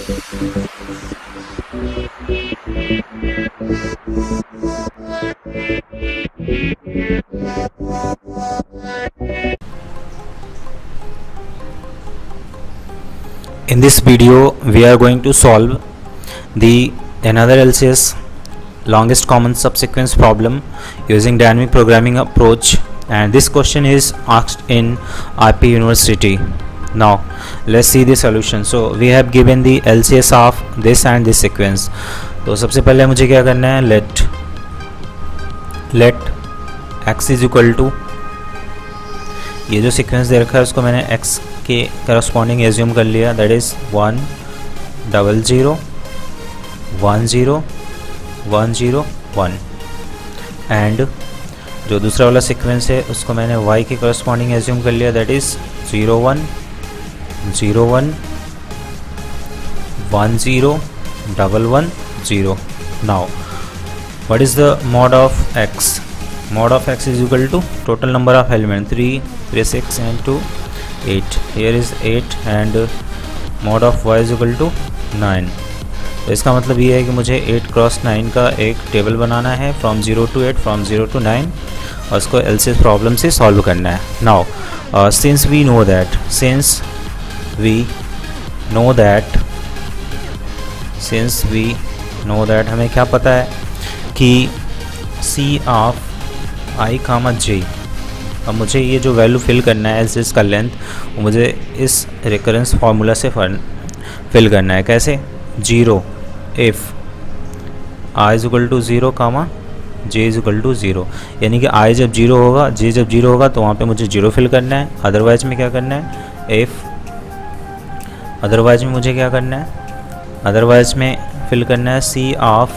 In this video we are going to solve the another LCS longest common subsequence problem using dynamic programming approach, and this question is asked in IP University. Now let's see the solution. So we have given the LCS of this and this sequence. तो सबसे पहले मुझे क्या करना है, let x is equal to, ये जो sequence दे रखा है उसको मैंने x के करस्पॉन्डिंग एज्यूम कर लिया, दैट इज़ 1 0 0 1 0 1 0 1, एंड जो दूसरा वाला सीक्वेंस है उसको मैंने y के करस्पॉन्डिंग एज्यूम कर लिया, that is 0 1 0 1 1 0 1 1 0. Now what is the mod of x? Mod of x is equal to total number of elements 3 3 6 and 2 8. Here is 8 and mod of y is equal to 9. तो इसका मतलब ये है कि मुझे 8 cross 9 का एक टेबल बनाना है फ्रॉम 0 to 8 फ्रॉम 0 to 9 और उसको LCS प्रॉब्लम से सॉल्व करना है. Now since we know that हमें क्या पता है कि C of I comma J, अब मुझे ये जो वैल्यू फिल करना है LCS का लेंथ, वो मुझे इस रिकरेंस फार्मूला से फिल करना है. कैसे? 0 if I is equal to 0 comma J is equal to 0, यानी कि I जब 0 होगा, J जब 0 होगा तो वहाँ पे मुझे 0 फिल करना है. अदरवाइज में क्या करना है, अदरवाइज में मुझे क्या करना है, अदरवाइज में फिल करना है C of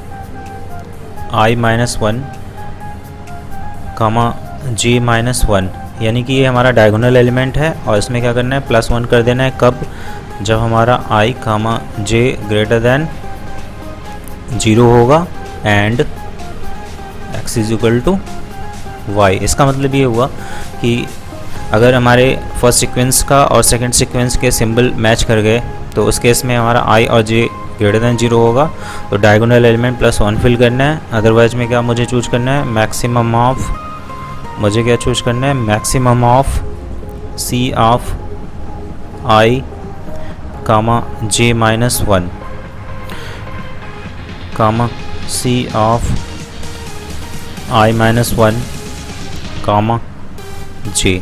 I minus 1 comma J minus 1, यानी कि ये हमारा डायगोनल एलिमेंट है और इसमें क्या करना है, +1 कर देना है. कब? जब हमारा I comma J greater than 0 होगा and x is equal to y. इसका मतलब ये हुआ कि अगर हमारे फर्स्ट सीक्वेंस का और सेकंड सीक्वेंस के सिंबल मैच कर गए तो उस केस में हमारा I और J ग्रेटर देन 0 होगा, तो डायगोनल एलिमेंट +1 फिल करना है. अदरवाइज में क्या मुझे चूज करना है, मैक्सिमम ऑफ, मुझे क्या चूज करना है, maximum of C of I comma J minus 1 comma C of I minus 1 comma J.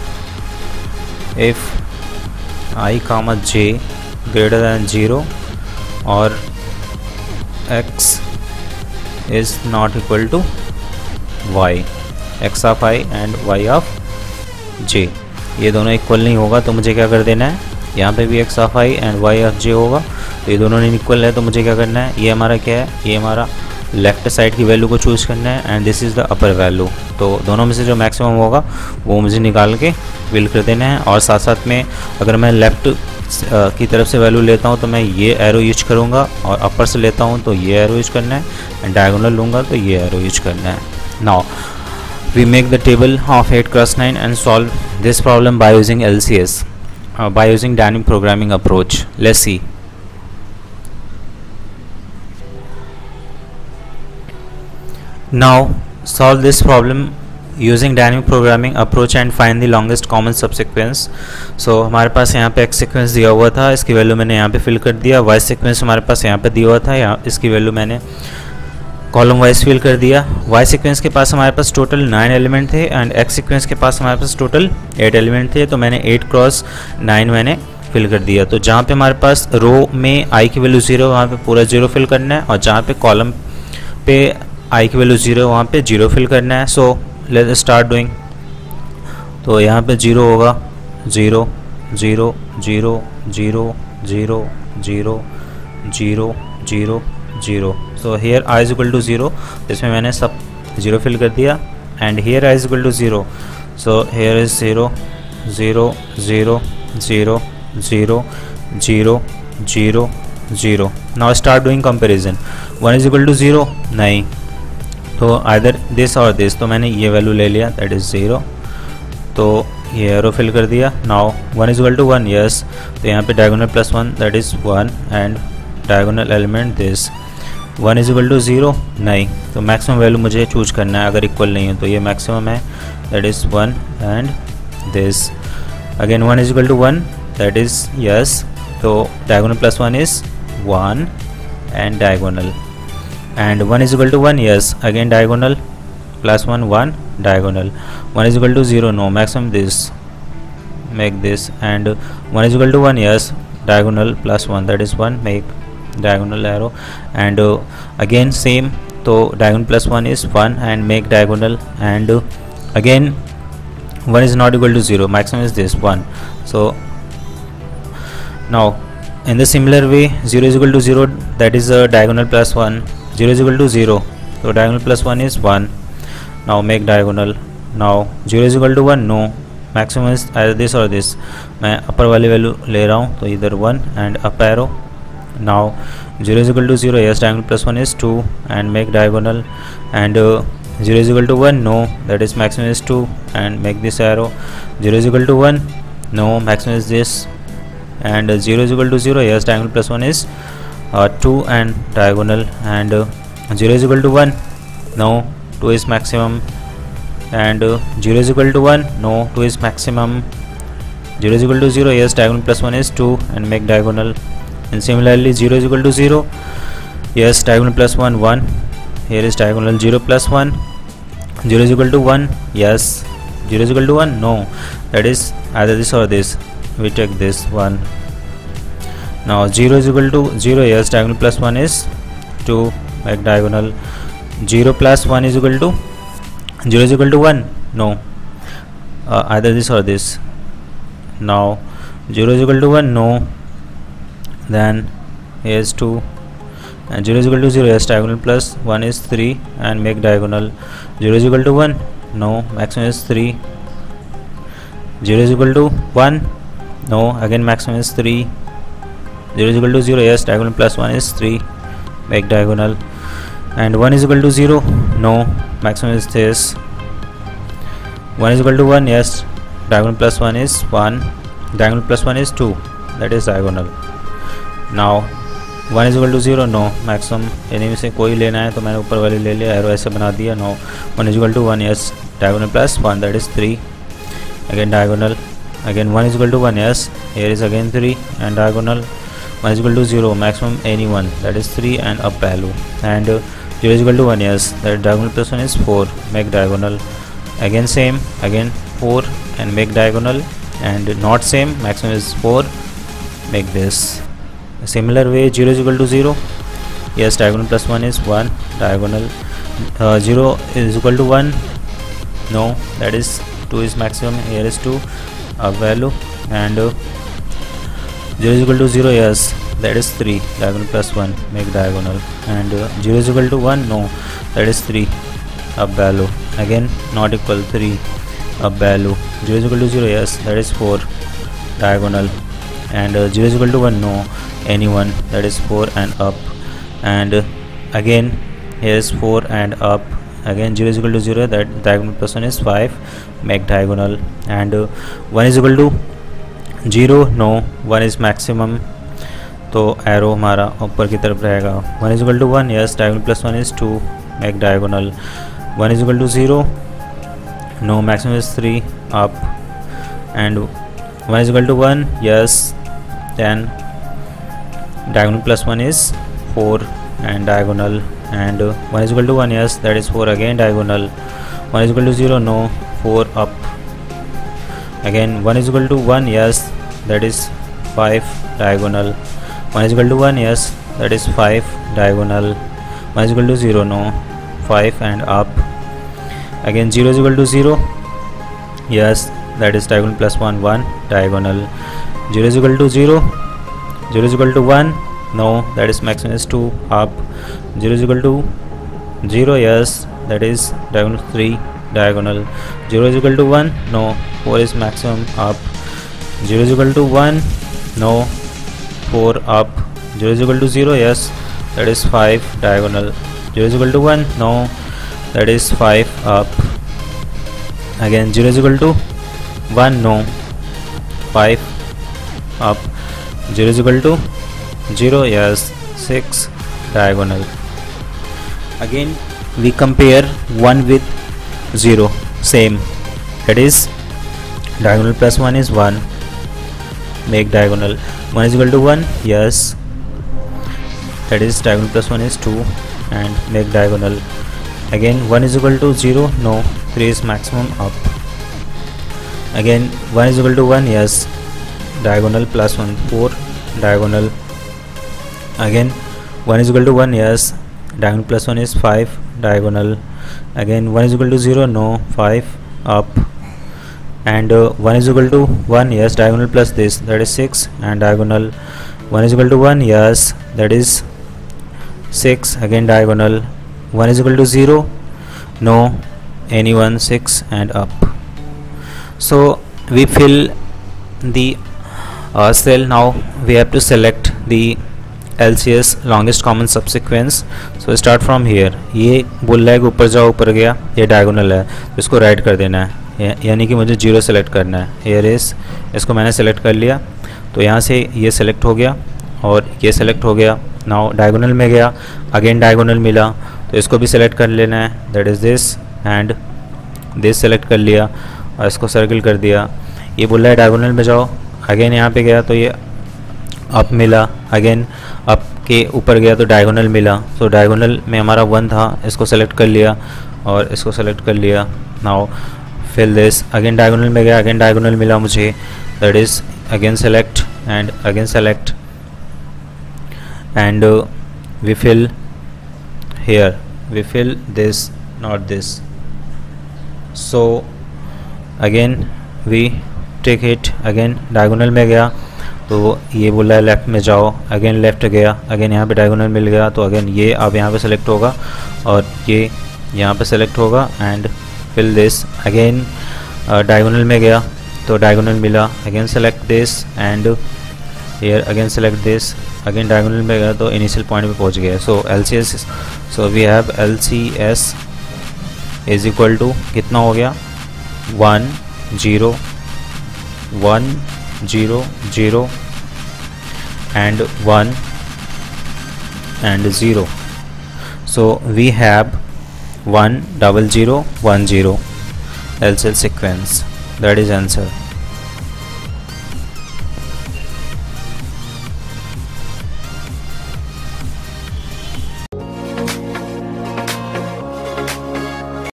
If I comma J greater than 0 और x is not equal to y, x of I and y of j, ये दोनों equal नहीं होगा तो मुझे क्या कर देना है, यहाँ पे भी x of I and y of j होगा, तो ये दोनों नहीं इक्वल है तो मुझे क्या करना है, ये हमारा क्या है, ये हमारा लेफ़्ट साइड की वैल्यू को चूज़ करना है and this is the upper value. तो दोनों में से जो मैक्सिमम होगा वो मुझे निकाल के फिल कर देना है. और साथ साथ में अगर मैं लेफ़्ट की तरफ से वैल्यू लेता हूँ तो मैं ये एरो यूज करूँगा, और अपर से लेता हूँ तो ये एरो यूज करना है, एंड डायगोनल लूँगा तो ये एरो यूज करना है. Now we make the table of 8 cross 9 and solve this problem by using LCS, by using dynamic programming approach. Let's see. Now solve this problem using dynamic programming approach and find the longest common subsequence. So हमारे पास यहाँ पे x sequence दिया हुआ था, इसकी value मैंने यहाँ पे फिल कर दिया. y सीक्वेंस हमारे पास यहाँ पे दिया हुआ था, यहाँ इसकी वैल्यू मैंने कॉलम वाइज फिल कर दिया. y सीक्वेंस के पास हमारे पास टोटल 9 एलिमेंट थे एंड x सीक्वेंस के पास हमारे पास टोटल 8 एलिमेंट थे, तो मैंने 8 क्रॉस 9 मैंने फिल कर दिया. तो जहाँ पे हमारे पास रो में i की वैल्यू 0 वहाँ पे पूरा 0 फिल करना है, और जहाँ पे कॉलम पे i की वैल्यू 0 वहाँ पे 0 फिल करना है. So let's start doing. तो यहाँ पे 0 होगा, 0 0 0 0 0 0 0 0 0. So here i is equal to 0, इसमें मैंने सब 0 फिल कर दिया, and here i is equal to 0. So here is 0 0 0 0 0 0 0 0. Now start doing comparison. 1 is equal to 0 नहीं, तो आइदर दिस और दिस, तो मैंने ये वैल्यू ले लिया दैट इज़ 0. तो ये एरो फिल कर दिया. Now 1 is equal to 1, yes. तो यहाँ पे diagonal plus 1 that is 1 and diagonal element this. 1 is equal to 0 नहीं, तो मैक्सिमम वैल्यू मुझे चूज करना है. अगर इक्वल नहीं है तो ये मैक्सिमम है that is 1 and this. Again 1 is equal to 1 that is yes. तो diagonal plus 1 is 1 and diagonal, and 1 is equal to 1, yes, again diagonal plus 1 1 diagonal. 1 is equal to 0 no, maximum this, make this, and 1 is equal to 1, yes, diagonal plus 1 that is 1, make diagonal arrow, and again same. So diagonal plus 1 is 1 and make diagonal, and again 1 is not equal to 0, maximum is this 1. So now in the similar way 0 is equal to 0 that is a diagonal plus 1. 0 is equal to 0, so diagonal plus 1 is 1. Now make diagonal. Now 0 is equal to 1 no, maximum is either this or this. मैं अपर वाली value ले रहा हूँ तो इधर 1 and up arrow. Now 0 is equal to 0, yes, diagonal plus 1 is 2 and make diagonal, and 0 is equal to 1 no, that is maximum is 2 and make this arrow. 0 is equal to 1 no, maximum is this, and 0 is equal to 0, yes, diagonal plus 1 is 2 and diagonal, and 0 is equal to 1 no, 2 is maximum, and 0 is equal to 1 no, 2 is maximum. 0 is equal to 0, yes, diagonal plus 1 is 2 and make diagonal, and similarly 0 is equal to 0, yes, diagonal plus 1 1, here is diagonal. 0 plus 1, 0 is equal to 1, yes, 0 is equal to 1 no, that is either this or this, we take this 1. Now 0 is equal to 0, yes, diagonal plus 1 is 2, make diagonal. 0 plus 1 is equal to 0 is equal to 1 no, either this or this. Now 0 is equal to 1 no, then here is 2, and 0 is equal to 0, yes, diagonal plus 1 is 3 and make diagonal. 0 is equal to 1 no, maximum is 3. 0 is equal to 1 no, again maximum is 3. 0 is equal to 0, yes, diagonal plus 1 is 3, make diagonal, and 1 is equal to 0 no, maximum is this. 1 is equal to 1, yes, diagonal plus 1 is 1, diagonal plus 1 is 2, that is diagonal. Now 1 is equal to 0 no, maximum इन्हीं में से कोई लेना है तो मैंने ऊपर वाले ले लिया, एरो ऐसे बना दिया. No, 1 is equal to 1, yes, diagonal plus 1 that is 3, again diagonal. Again 1 is equal to 1, yes, here is again 3 and diagonal. 1 is equal to 0, maximum any one, that is 3 and up value, and 0 is equal to 1, yes, that diagonal plus 1 is 4, make diagonal. Again same, again 4 and make diagonal, and not same, maximum is 4, make this. Similar way 0 is equal to 0, yes, diagonal plus 1 is 1, diagonal. 0 is equal to 1 no, that is 2 is maximum, here is 2 up value, and 0 is equal to 0, yes, that is 3, diagonal plus 1, make diagonal, and 0 is equal to 1 no, that is 3 up value, again not equal, 3 up value. 0 is equal to 0, yes, that is 4 diagonal, and 0 is equal to 1 no, any one, that is 4 and up, and again here is 4 and up, again 0 is equal to 0, that diagonal plus 1 is 5, make diagonal, and 1 is equal to 0 no, 1 is maximum, तो arrow हमारा ऊपर की तरफ रहेगा. 1 is equal to 1, yes, diagonal plus 1 is 2, make diagonal. 1 is equal to 0 no, maximum is 3 up, and 1 is equal to 1, yes, then diagonal plus 1 is 4 and diagonal, and 1 is equal to 1, yes, that is 4, again diagonal. 1 is equal to 0 no, 4 up, again 1 is equal to 1, yes, that is 5 diagonal. 1 is equal to 1, yes, that is 5 diagonal. 1 is equal to 0 no, 5 and up, again 0 is equal to 0, yes, that is diagonal plus 1 1 diagonal. 0 is equal to 0, 0 is equal to 1 no, that is maximum is 2 up. 0 is equal to 0, yes, that is diagonal 3 diagonal. 0 is equal to 1 no, 4 is maximum up. 0 is equal to 1 no, 4 up. 0 is equal to 0, yes, that is 5 diagonal. 0 is equal to 1 no, that is 5 up. Again 0 is equal to 1 no, 5 up, 0 is equal to 0, yes, 6 diagonal. Again we compare 1 with 0, same, that is diagonal plus 1 is 1, make diagonal. 1 is equal to 1, yes, that is diagonal plus 1 is 2, and make diagonal. Again 1 is equal to 0, no, 3 is maximum, up. Again 1 is equal to 1, yes, diagonal plus 1, 4 diagonal. Again 1 is equal to 1, yes, diagonal plus 1 is 5 diagonal. Again 1 is equal to 0, no, 5 up. And 1 is equal to 1, yes, diagonal plus this, that is 6, and diagonal. 1 is equal to 1, yes, that is 6, again diagonal. 1 is equal to 0, no, anyone, 6 and up. So we fill the cell. Now we have to select the LCS longest common subsequence. So start from here. ये बोल रहा है कि ऊपर जाओ, ऊपर गया, ये डायगोनल है तो इसको राइट कर देना है, यानी कि मुझे 0 सेलेक्ट करना है. हेयर इज, इसको मैंने सेलेक्ट कर लिया तो यहाँ से ये सेलेक्ट हो गया और ये सेलेक्ट हो गया. नाउ डायगोनल में गया, अगेन डायगोनल मिला तो इसको भी सेलेक्ट कर लेना है, that is this, and this select कर लिया और इसको सर्किल कर दिया. ये बोल रहा है डायगोनल में जाओ, अगेन यहाँ पे गया तो ये अप मिला, अगेन अप के ऊपर गया तो डायगोनल मिला. तो डायगोनल में हमारा 1 था, इसको सेलेक्ट कर लिया और इसको सेलेक्ट कर लिया. Now fill this, again diagonal में गया, अगेन डायगोनल मिला मुझे, that is again select and again select, and we fill here, we fill this, not this. So again we take it, again diagonal में गया तो ये बोला है लेफ़्ट में जाओ, अगेन लेफ़्ट गया, अगेन यहाँ पे डायगोनल मिल गया तो अगेन ये अब यहाँ पे सेलेक्ट होगा और ये यहाँ पे सेलेक्ट होगा. And fill this, again diagonal में गया तो डायगोनल मिला, again select this and here again select this, again diagonal में गया तो इनिशियल पॉइंट पे पहुंच गया. So LCS, so we have LCS is equal to कितना हो गया, 1 0 1 0 0 and 1 and 0. So we have 1 0 0 1 0 LCS sequence. That is answer.